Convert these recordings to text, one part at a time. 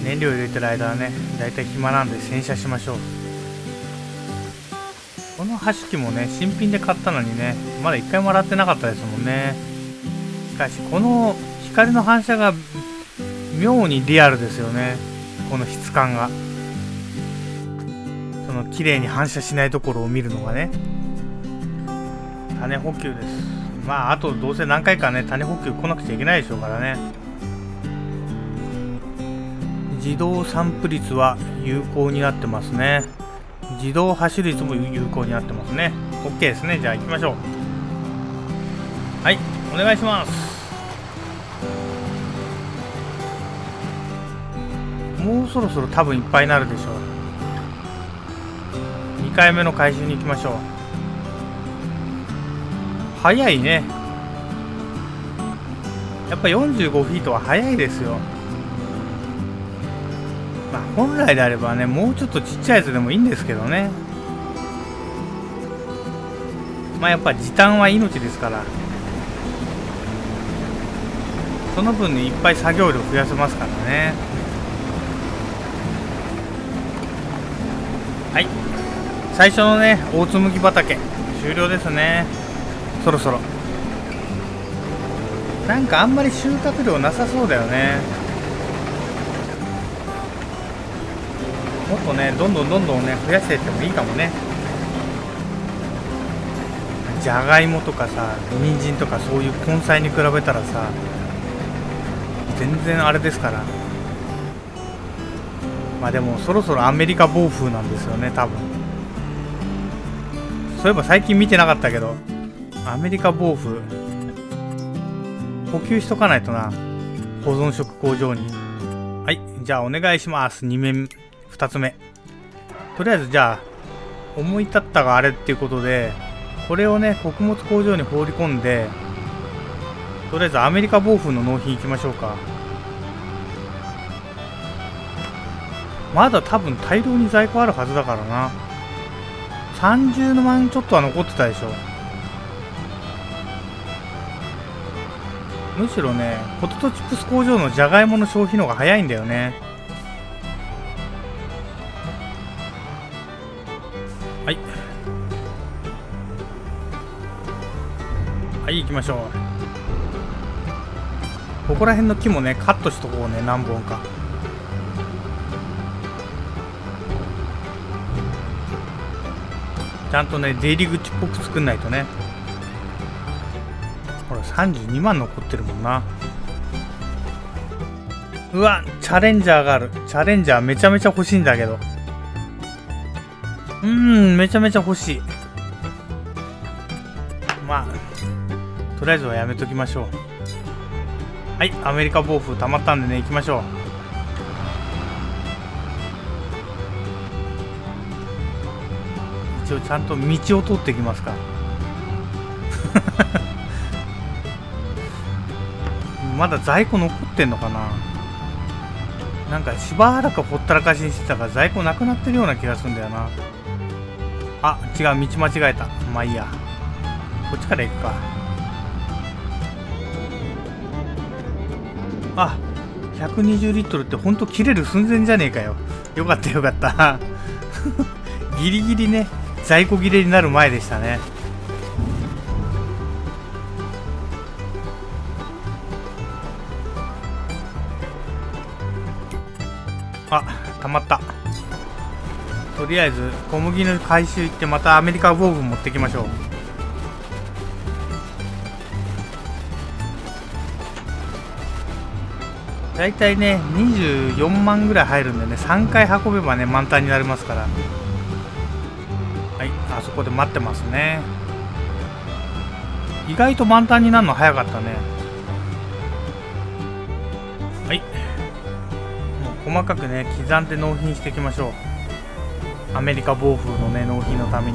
燃料入れてる間はね、だいたい暇なんで洗車しましょう。この箸機もね、新品で買ったのにね、まだ一回も洗ってなかったですもんね。しかしこの光の反射が妙にリアルですよね。この質感が、その綺麗に反射しないところを見るのがね。種補給です。まああとどうせ何回かね、種補給来なくちゃいけないでしょうからね。自動散布率は有効になってますね。自動走率も有効になってますね。 OK ですね。じゃあ行きましょう。はい、お願いします。もうそろそろ多分いっぱいになるでしょう。2回目の回収に行きましょう。早いね。やっぱ45フィートは早いですよ。まあ本来であればね、もうちょっとちっちゃいやつでもいいんですけどね。まあやっぱ時短は命ですから、その分ねいっぱい作業量増やせますからね。はい、最初のね大紬畑終了ですね。そろそろなんかあんまり収穫量なさそうだよね。もっとねどんどんね増やしていってもいいかもね。じゃがいもとかさ、人参とかそういう根菜に比べたらさ、全然あれですから。まあでもそろそろアメリカ暴風なんですよね、多分。そういえば最近見てなかったけど、アメリカ暴風補給しとかないとな、保存食工場に。はい、じゃあお願いします。2つ目。とりあえずじゃあ思い立ったがあれっていうことで、これをね穀物工場に放り込んで、とりあえずアメリカ暴風の納品行きましょうか。まだ多分大量に在庫あるはずだからな。30万ちょっとは残ってたでしょ。むしろねポテトチップス工場のじゃがいもの消費の方が早いんだよね。はいはい、行きましょう。ここら辺の木もねカットしとこうね、何本か。ちゃんとね出入り口っぽく作んないとね。ほら32万残ってるもんな。うわ、チャレンジャーがある。チャレンジャーめちゃめちゃ欲しいんだけど、めちゃめちゃ欲しい。まあとりあえずはやめときましょう。はい、アメリカ暴風溜まったんでね、行きましょう。一応ちゃんと道を通っていきますか。まだ在庫残ってんのかな。なんかしばらくほったらかしにしてたから在庫なくなってるような気がするんだよな。あ、違う、道間違えた。まあいいや、こっちから行くか。あ、120リットルってほんと切れる寸前じゃねえかよ。よかったよかったギリギリね在庫切れになる前でしたね。あ、たまった。とりあえず小麦の回収行って、またアメリカボーブ持ってきましょう。だいたいね24万ぐらい入るんでね、3回運べばね満タンになりますから。はい、あそこで待ってますね。意外と満タンになるの早かったね。はい、もう細かくね刻んで納品していきましょう。アメリカ暴風のね納品のために。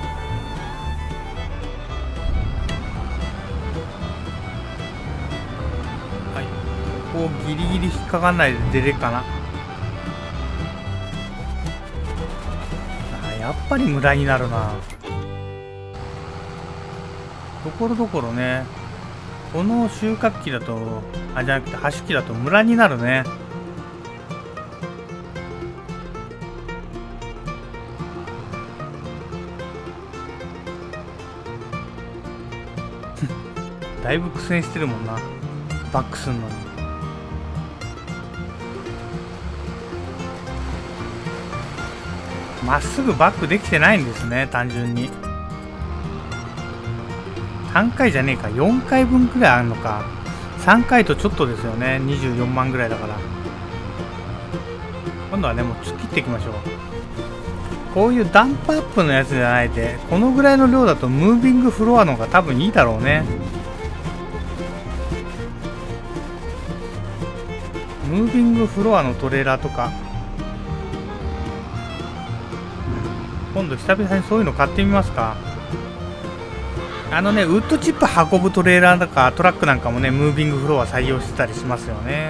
はい、ここギリギリ引っかかんないで出れるかな。やっぱり無駄になるな。ところどころね、この収穫機だと、じゃなくて箸機だとムラになるね。 だいぶ苦戦してるもんな、バックすんのに。まっすぐバックできてないんですね、単純に。3回じゃねえか、4回分くらいあるのか。3回とちょっとですよね、24万ぐらいだから。今度はね、もう突っ切っていきましょう。こういうダンプアップのやつじゃないで、このぐらいの量だとムービングフロアの方が多分いいだろうね。ムービングフロアのトレーラーとか、今度久々にそういうの買ってみますか。ウッドチップ運ぶトレーラーとかトラックなんかもね、ムービングフロア採用してたりしますよね。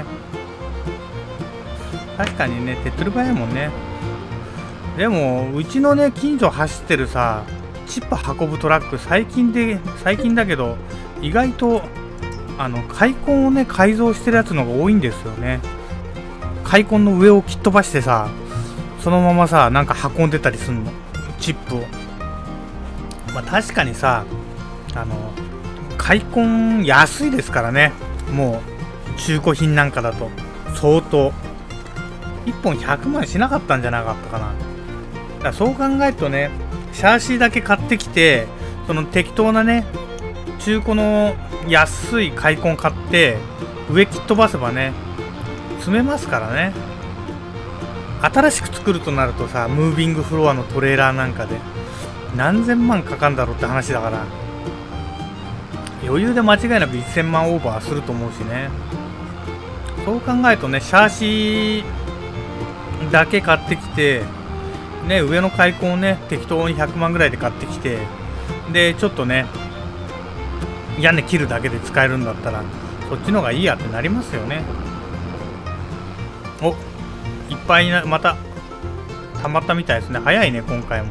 確かにね、手っ取り早いもんね。でもうちのね、近所走ってるさ、チップ運ぶトラック、最近だけど意外と開墾をね、改造してるやつの方が多いんですよね。開墾の上を切っ飛ばしてさ、そのままさ、なんか運んでたりすんの、チップを。まあ確かにさ、開墾安いですからね。もう中古品なんかだと相当1本100万しなかったんじゃなかったかな。だからそう考えるとね、シャーシーだけ買ってきて、その適当なね、中古の安い開墾買って上切っ飛ばせばね、積めますからね。新しく作るとなるとさ、ムービングフロアのトレーラーなんかで何千万かかんだろうって話だから、余裕で間違いなく1000万オーバーすると思うしね。そう考えるとね、シャーシーだけ買ってきてね、上の開墾をね、適当に100万ぐらいで買ってきて、でちょっとね、屋根切るだけで使えるんだったらそっちの方がいいやってなりますよね。お、いっぱいまた溜まったみたいですね。早いね、今回も。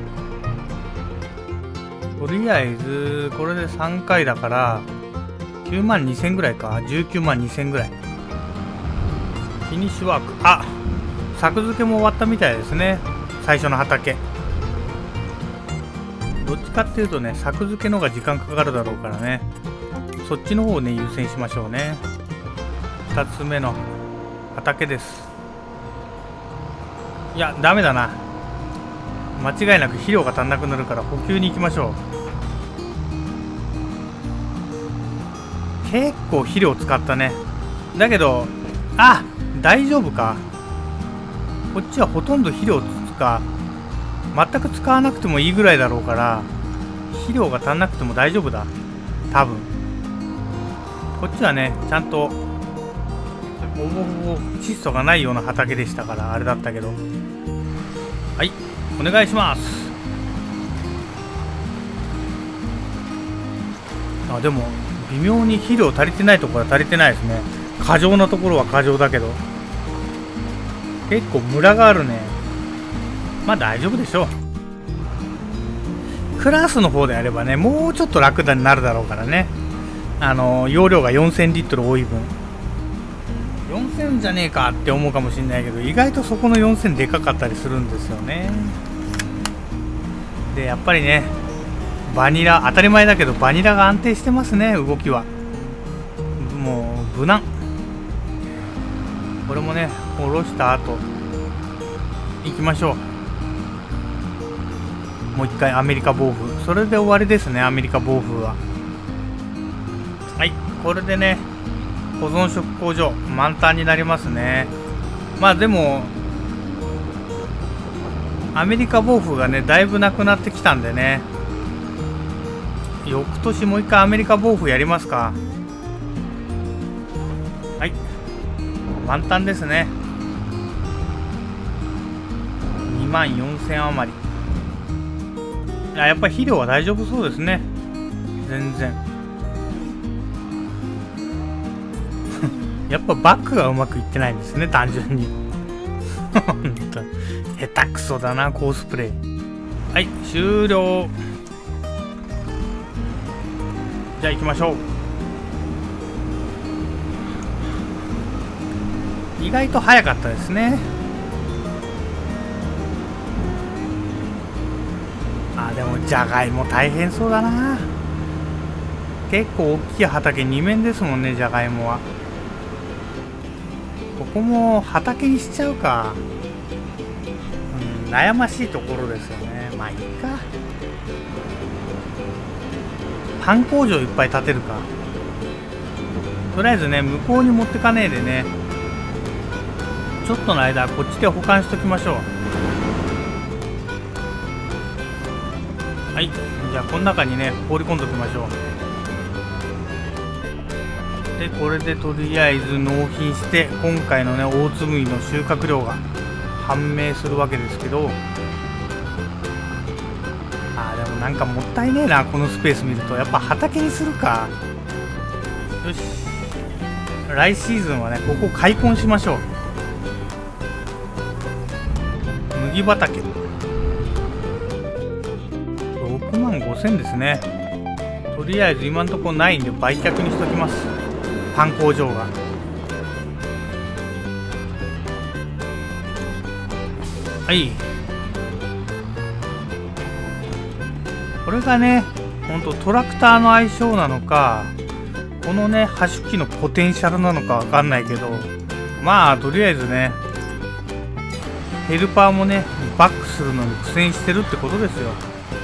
とりあえずこれで3回だから9万2000ぐらいか。19万2000ぐらい。フィニッシュワーク、あ、作付けも終わったみたいですね、最初の畑。どっちかっていうとね、作付けの方が時間かかるだろうからね、そっちの方をね優先しましょうね。2つ目の畑です。いや、ダメだな、間違いなく肥料が足んなくなるから補給に行きましょう。結構肥料使ったね。だけど、あ、大丈夫か。こっちはほとんど肥料全く使わなくてもいいぐらいだろうから、肥料が足んなくても大丈夫だ、多分。こっちはね、ちゃんとほぼほぼ窒素がないような畑でしたからあれだったけど。はい、お願いします。あ、でも微妙に肥料足りてないところは足りてないですね。過剰なところは過剰だけど、結構ムラがあるね。まあ大丈夫でしょう。クラスの方であればね、もうちょっと楽になるだろうからね。容量が4000リットル多い分、4000じゃねえかって思うかもしれないけど、意外とそこの4000でかかったりするんですよね。でやっぱりね、バニラ当たり前だけどバニラが安定してますね、動きは。もう無難。これもね、下ろした後行きましょう。もう一回アメリカ暴風、それで終わりですね、アメリカ暴風は。はい、これでね、保存食工場満タンになりますね。まあでもアメリカ暴風がね、だいぶなくなってきたんでね、翌年もう一回アメリカ暴風やりますか。はい、満タンですね。2万4000余り。やっぱり肥料は大丈夫そうですね、全然。やっぱバックがうまくいってないんですね、単純に。ほんと下手くそだな、コースプレイ。はい、終了。じゃあ行きましょう。意外と早かったですね。あ、でもじゃがいも大変そうだな。 結構大きい畑2面ですもんね、じゃがいもは。ここも畑にしちゃうか。悩ましいところですよね。まあいいか。パン工場いっぱい建てるか。とりあえずね、向こうに持ってかねえでね、ちょっとの間こっちで保管しときましょう。はい、じゃあこの中にね放り込んどきましょう。でこれでとりあえず納品して、今回のね大粒麦の収穫量が判明するわけですけど、でもなんかもったいねえな、このスペース見ると。やっぱ畑にするか。よし、来シーズンはねここ開墾しましょう。麦畑6万5000ですね。とりあえず今んとこないんで売却にしときます、パン工場が。はい、これがねほんとトラクターの相性なのか、このねハッシュ機のポテンシャルなのかわかんないけど、まあとりあえずねヘルパーもねバックするのに苦戦してるってことですよ。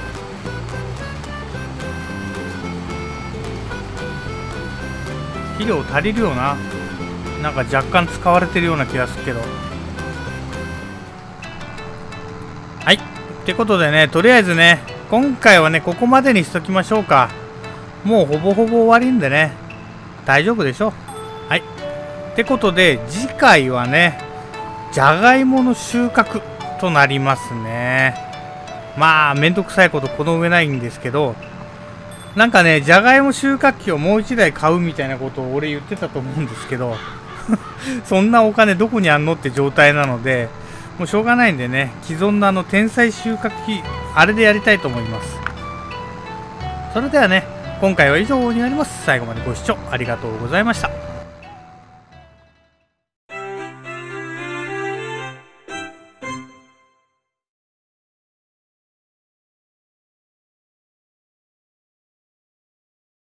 肥料足りるよな。なんか若干使われてるような気がするけど。はい、ってことでね、とりあえずね今回はねここまでにしときましょうか。もうほぼほぼ終わりんでね大丈夫でしょう。はい、ってことで次回はねじゃがいもの収穫となりますね。まあめんどくさいことこの上ないんですけど、なんかねじゃがいも収穫機をもう1台買うみたいなことを俺言ってたと思うんですけどそんなお金どこにあんのって状態なので、もうしょうがないんでね、既存の天才収穫機あれでやりたいと思います。それではね今回は以上になります。最後までご視聴ありがとうございました。